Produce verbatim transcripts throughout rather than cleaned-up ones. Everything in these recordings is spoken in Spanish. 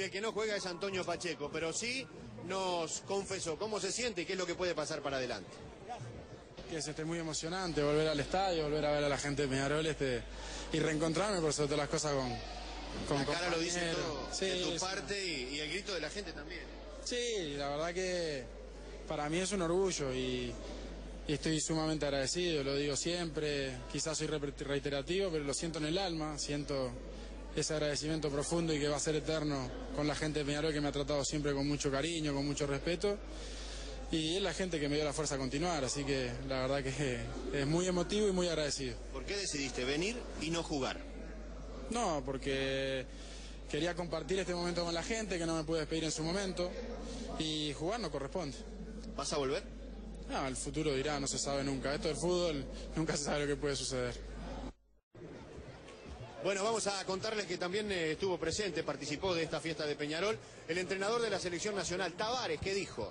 El que no juega es Antonio Pacheco, pero sí nos confesó cómo se siente y qué es lo que puede pasar para adelante. Que es este, muy emocionante volver al estadio, volver a ver a la gente de Peñarol este, y reencontrarme por sobre todas las cosas con, con La cara lo dice todo, sí, de tu sí. parte y, y el grito de la gente también. Sí, la verdad que para mí es un orgullo y, y estoy sumamente agradecido, lo digo siempre, quizás soy reiterativo, pero lo siento en el alma, siento ese agradecimiento profundo y que va a ser eterno con la gente de Peñarol, que me ha tratado siempre con mucho cariño, con mucho respeto. Y es la gente que me dio la fuerza a continuar, así que la verdad que es muy emotivo y muy agradecido. ¿Por qué decidiste venir y no jugar? No, porque quería compartir este momento con la gente, que no me pude despedir en su momento, y jugar no corresponde. ¿Vas a volver? No, el futuro dirá, no se sabe nunca. Esto del fútbol, nunca se sabe lo que puede suceder. Bueno, vamos a contarles que también eh, estuvo presente, participó de esta fiesta de Peñarol, el entrenador de la selección nacional, Tavares, ¿qué dijo?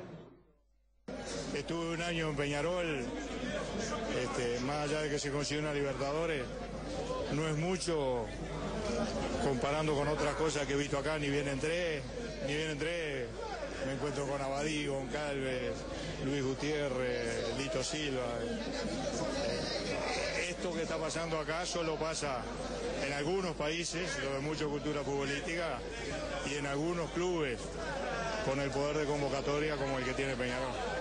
Estuve un año en Peñarol, este, más allá de que se consiguió una Libertadores, no es mucho comparando con otras cosas que he visto acá, ni bien entré, ni bien entré, me encuentro con Abadí, con Calves, Luis Gutiérrez, Lito Silva. Esto que está pasando acá solo pasa en algunos países, donde hay mucha cultura futbolística, y en algunos clubes con el poder de convocatoria como el que tiene Peñarol.